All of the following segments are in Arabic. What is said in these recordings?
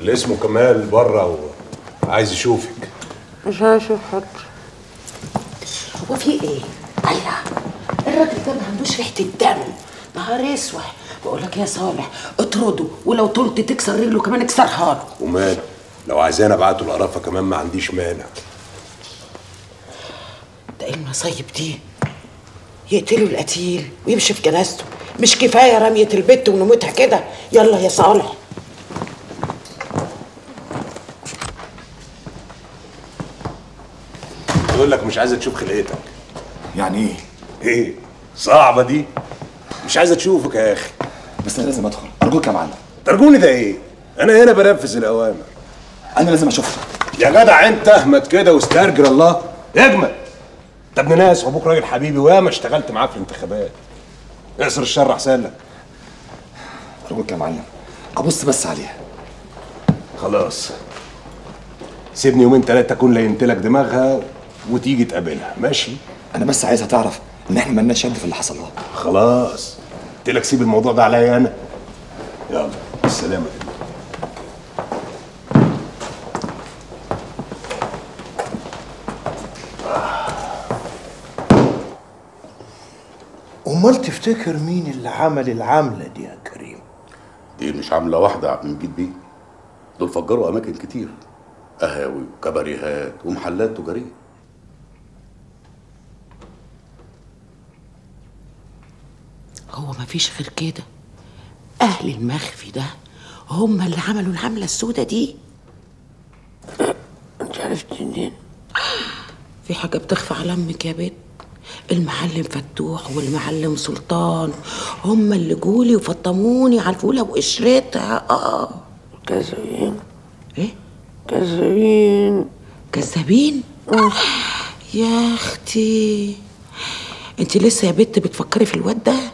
اللي اسمه كمال بره وعايز يشوفك. مش هشوف حد. هو في ايه؟ الله، الراجل ده ما عندوش ريحه الدم، نهار اسوح. بقول لك يا صالح اطرده، ولو طلت تكسر رجله كمان اكسرها له. ومال لو عايزاني ابعته القرافه كمان ما عنديش مانع. ده ايه المصايب دي؟ يقتلوا القتيل ويمشي في جنازته، مش كفايه رميه البت ونموتها كده؟ يلا يا صالح. بقول لك مش عايزه تشوف خلقتك. يعني ايه؟ ايه؟ صعبه دي؟ مش عايزه تشوفك يا اخي. بس انا لازم ادخل، ارجوك يا معلم. ترجوني ده ايه؟ انا هنا بنفذ الاوامر. انا لازم اشوفها. يا جدع انت اهمت كده واسترجل الله. اجمل. انت ابن ناس وابوك راجل حبيبي وياما اشتغلت معاه في الانتخابات. اقصر الشر احسن لك. ارجوك يا معلم، ابص بس عليها. خلاص سيبني يومين ثلاثه اكون لينت لك دماغها وتيجي تقابلها، ماشي؟ انا بس عايزها تعرف ان احنا مالناش يد في اللي حصل لها. خلاص قلت لك سيب الموضوع ده عليا انا. يلا السلامه. امال تفتكر مين اللي عمل العمله دي يا كريم؟ دي مش عامله واحده يا عبد المجيد بيه، دول فجروا اماكن كتير، قهاوي وكباريهات ومحلات تجاريه. هو مفيش غير كده؟ اهل المخفي ده هم اللي عملوا العمله السوداء دي؟ انت عرفت منين؟ في حاجه بتخفى على امك يا بت؟ المعلم فتوح والمعلم سلطان هم اللي جولي وفطموني على الفوله وقشرتها. كذابين. ايه؟ كذابين. كذابين؟ يا اختي انت لسه يا بت بتفكري في الواد ده؟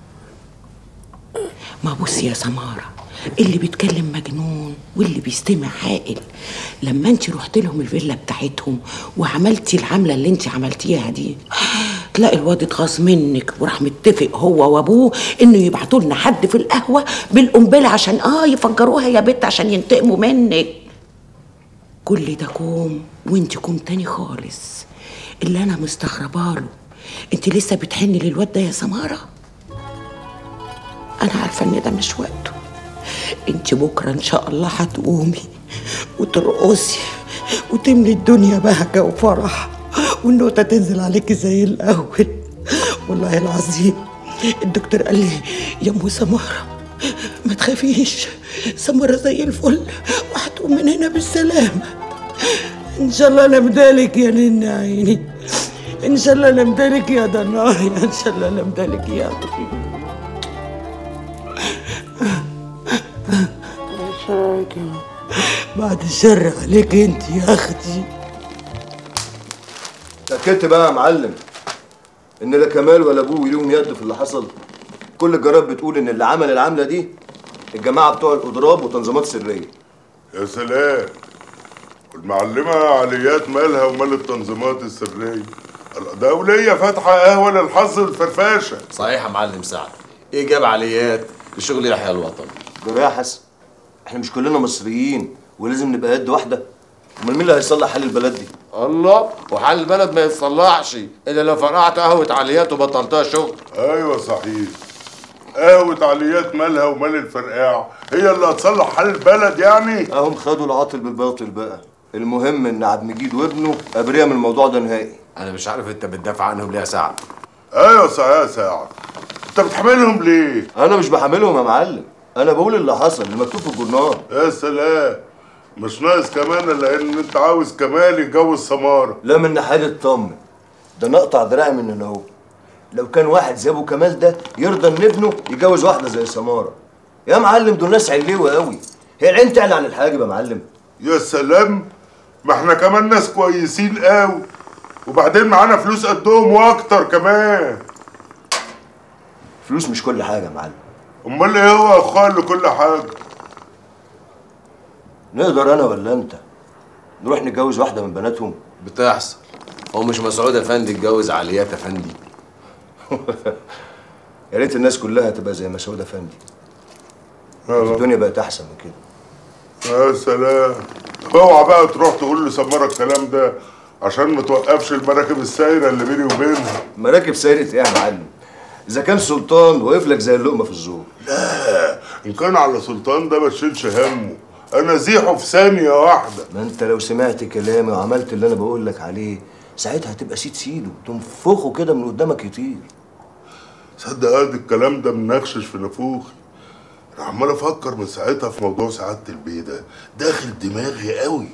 ما بصي يا سماره، اللي بيتكلم مجنون واللي بيستمع عاقل. لما انت رحت لهم الفيلا بتاعتهم وعملتي العمله اللي انت عملتيها دي، تلاقي الواد اتغاظ منك وراح متفق هو وابوه انه يبعتوا لنا حد في القهوه بالقنبله عشان يفجروها يا بت عشان ينتقموا منك. كل ده كوم وانت كوم تاني خالص. اللي انا مستغرباله، انت لسه بتحني للواد ده يا سماره؟ انا عارفه ان ده مش وقته. انت بكره ان شاء الله هتقومي وترقصي وتملي الدنيا بهجه وفرح والنوتة تنزل عليكي زي الاول. والله العظيم الدكتور قال لي يا ام سماره ما تخافيش، سماره زي الفل وهتقوم من هنا بالسلامه. ان شاء الله انا بدالك يا نين عيني، ان شاء الله انا بدالك يا ضنايا، ان شاء الله انا بدالك يا حبيبي. بعد الشر عليك انت يا اختي. تأكدت بقى يا معلم ان لا كمال ولا ابوه ليهم يد في اللي حصل؟ كل الجرائد بتقول ان اللي عمل العمله دي الجماعه بتوع الاضراب وتنظيمات سريه. يا سلام، والمعلمه عليات مالها ومال التنظيمات السريه؟ دوليه فاتحه قهوه للحظ والفرفشه. صحيح يا معلم سعد، ايه جاب عليات لشغل يحيى الوطن؟ جرى يا حسن، احنا مش كلنا مصريين ولازم نبقى يد واحده؟ امال مين اللي هيصلح حال البلد دي؟ الله، وحال البلد ما يتصلحش الا لو فرقعت قهوه عليات وبطلتها شغل. ايوه صحيح، قهوه عليات مالها ومال الفرقاع هي اللي هتصلح حال البلد يعني؟ اهم خدوا العاطل بالباطل بقى. المهم ان عبد المجيد وابنه ابرياء من الموضوع ده نهائي. انا مش عارف انت بتدافع عنهم ليه يا سعد؟ ايوه صحيح يا سعد، انت بتحملهم ليه؟ انا مش بحملهم يا معلم، انا بقول اللي حصل اللي مكتوب في الجورنال. يا سلام، مش ناقص كمان الا ان انت عاوز كمال يتجوز سماره. لا من ناحيه اطمن، ده نقطع دراعي من هنا اهو. لو كان واحد زي ابو كمال ده يرضى ان ابنه يتجوز واحده زي سماره؟ يا معلم دول ناس علوه قوي، هي العين تعلى عن الحاجب يا معلم. يا سلام، ما احنا كمان ناس كويسين قوي، وبعدين معانا فلوس قدهم واكتر كمان. فلوس مش كل حاجه يا معلم. امال ايه هو يا اخويا اللي كل حاجه؟ نقدر انا ولا انت نروح نتجوز واحده من بناتهم؟ بتحصل. هو مش مسعود افندي اتجوز عليات افندي؟ يا ريت الناس كلها تبقى زي مسعود افندي. الدنيا بقت احسن من كده. يا سلام. اوعى بقى تروح تقول لسمارة الكلام ده عشان ما توقفش المراكب السايره اللي بيني وبينها. مراكب سايره ايه يا معلم؟ اذا كان سلطان واقف لك زي اللقمه في الزور. لا، ان كان على سلطان ده ما تشيلش همه، انا زيحه في ثانيه واحده. ما انت لو سمعت كلامي وعملت اللي انا بقول لك عليه ساعتها هتبقى سيد سيده، تنفخه كده من قدامك يطير. صدق قد الكلام ده منخشش في نافوخي. انا عمال افكر من ساعتها في موضوع سعاده البيه ده، داخل دماغي قوي.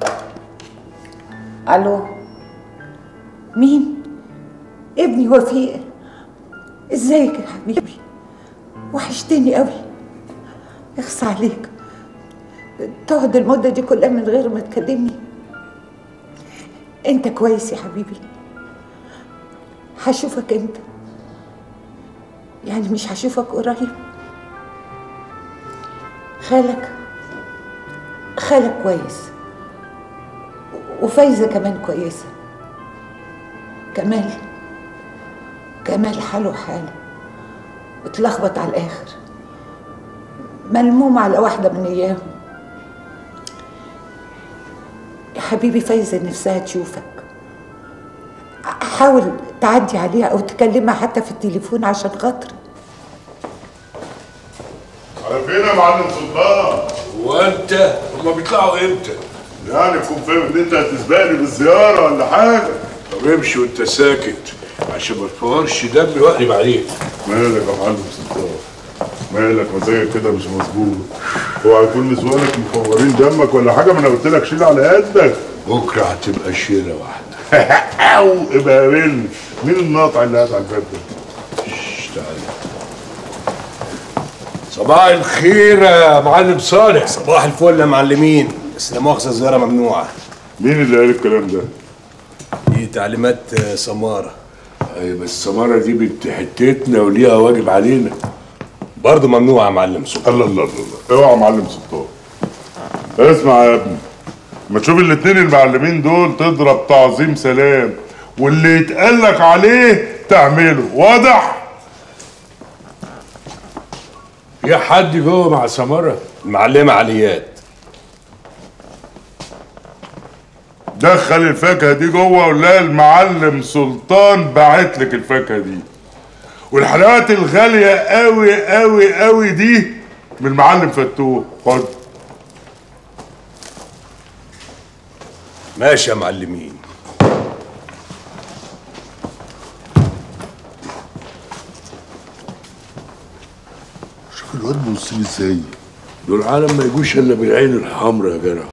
الو، مين؟ ابني وفيق، ازيك يا حبيبي؟ وحشتني قوي. اخص عليك تقعد المده دي كلها من غير ما تكلمني. انت كويس يا حبيبي؟ هشوفك امتى؟ يعني مش هشوفك قريب؟ خالك كويس، وفايزة كمان كويسة. كمال حاله حاله، اتلخبط على الآخر، ملموم على واحدة من إياهم. يا حبيبي فايزة نفسها تشوفك، حاول تعدي عليها أو تكلمها حتى في التليفون عشان خاطري. على فين يا معلم سلطان؟ وانت هما بيطلعوا امتى؟ يعني تكون فاهم ان انت هتسبقني بالزياره ولا حاجه. طب امشي وانت ساكت عشان ما تفورش دمي واقلب عليك. مالك يا معلم سلطان؟ مالك مزاجك كده مش مظبوط؟ اوعى يكون نسوانك مفورين دمك ولا حاجه، ما انا قلت لك شيل على قدك. بكره هتبقى شيله واحده. او ابقى قابلني. مين الناطع اللي قاعد على الباب ده؟ تعالى. صباح الخير يا معلم صالح. صباح الفل يا معلمين، بس لا مؤاخذة الزيارة ممنوعة. مين اللي قال الكلام ده؟ دي تعليمات سمارة. ايوه بس سمارة دي بنت حتتنا وليها واجب علينا. برضه ممنوعة يا معلم سلطان. الله الله الله، اوعى يا معلم سلطان. اسمع يا ابني، ما تشوف الاتنين المعلمين دول تضرب تعظيم سلام، واللي يتقالك عليه تعمله، واضح؟ في حد جوه مع سمارة؟ المعلمة عليات. دخل الفاكهة دي جوه وقول لها المعلم سلطان باعت لك الفاكهة دي. والحلويات الغالية قوي قوي قوي دي من المعلم فتوح، خد. ماشي يا معلمين. شوف الواد بيبص لي ازاي. دول عالم ما يجوش الا بالعين الحمراء يا جدع.